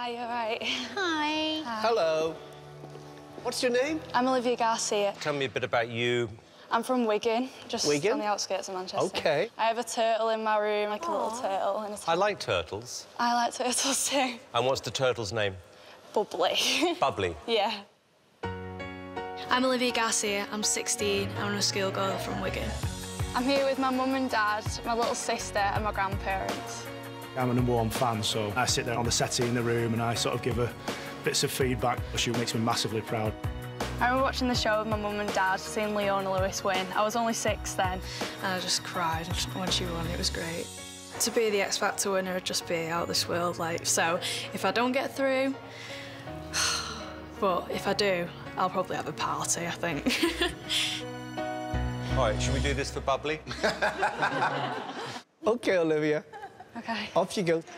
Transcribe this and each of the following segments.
Hi, you all right? Hi. Hello. What's your name? I'm Olivia Garcia. Tell me a bit about you. I'm from Wigan, just Wigan? on the outskirts of Manchester. OK. I have a turtle in my room, like a little turtle in a I like turtles. I like turtles too. And what's the turtle's name? Bubbly. Bubbly. Yeah. I'm Olivia Garcia, I'm 16, I'm a schoolgirl from Wigan. I'm here with my mum and dad, my little sister and my grandparents. I'm a #1 fan, so I sit there on the settee in the room and I sort of give her bits of feedback. She makes me massively proud. I remember watching the show with my mum and dad, seeing Leona Lewis win. I was only 6 then. And I just cried when she won, it was great. To be the X Factor winner would just be out of this world, like, so if I don't get through, but if I do, I'll probably have a party, I think. All right, should we do this for Bubbly? OK, Olivia. OK. Off you go.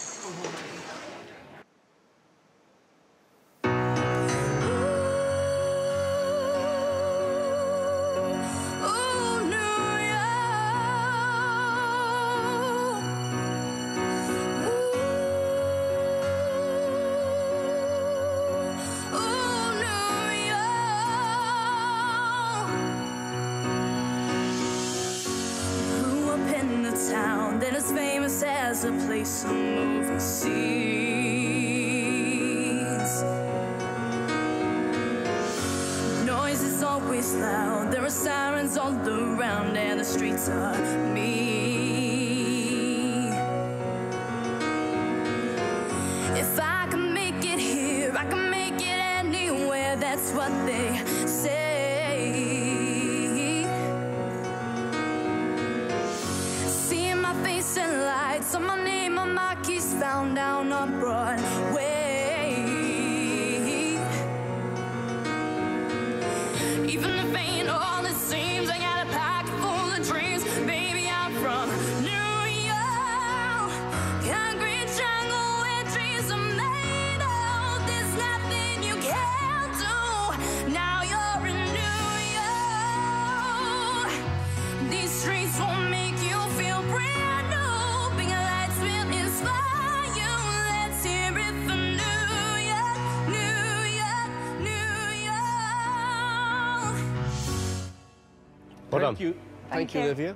Town that is famous as a place of movie scenes. Noise is always loud, there are sirens all around, and the streets are mean. If I can make it here, I can make it anywhere, that's what they say. Face and lights on my name, my mark is found down on Broadway. Even if ain't all it seems, I got a pocket full of dreams. Baby, I'm from New York, concrete jungle where dreams are made of. There's nothing you can't do. Now you're in New York. These streets won't make you feel brave. Well done. Thank you. Thank you, Olivia.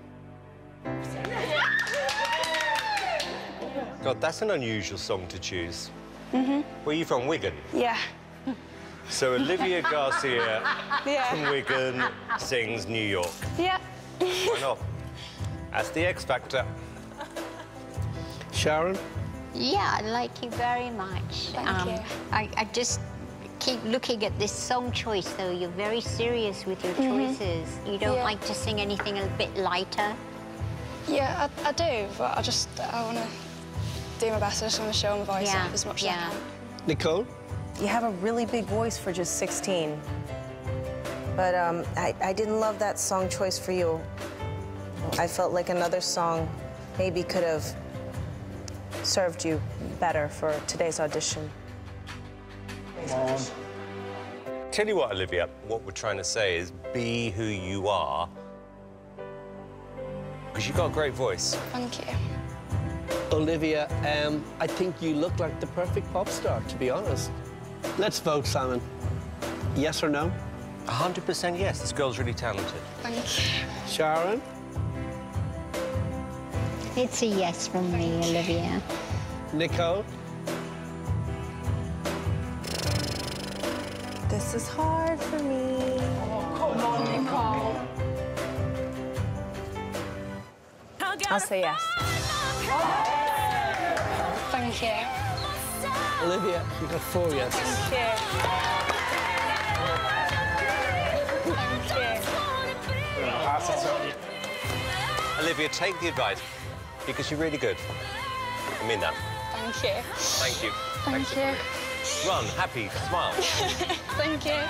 God, that's an unusual song to choose. Where are you from? Wigan? Yeah. So Olivia Garcia from Wigan sings New York. Yeah. Why not? That's the X Factor. Sharon? Yeah, I like you very much. Thank you. I just keep looking at this song choice, though. You're very serious with your choices. You don't like to sing anything a bit lighter? Yeah, I do, but I want to do my best. I just want to show my voice off as much as I can. Nicole? You have a really big voice for just 16. But I didn't love that song choice for you. I felt like another song maybe could have served you better for today's audition. Tell you what, Olivia, what we're trying to say is be who you are, because you've got a great voice. Thank you. Olivia, I think you look like the perfect pop star, to be honest. Let's vote, Simon. Yes or no? 100% yes. This girl's really talented. Thank you. Sharon? It's a yes from me, Olivia. Nicole? This is hard for me. Oh, come on, Nicole. I'll say yes. Thank you. Olivia, you got 4 yeses. Thank you. Thank you. Olivia, take the advice, because you're really good. I mean that. Thank you. Thank you. Thank you. Run, happy, smile. Thank you.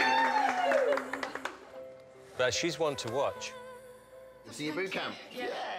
But she's one to watch. See you boot camp. Yeah.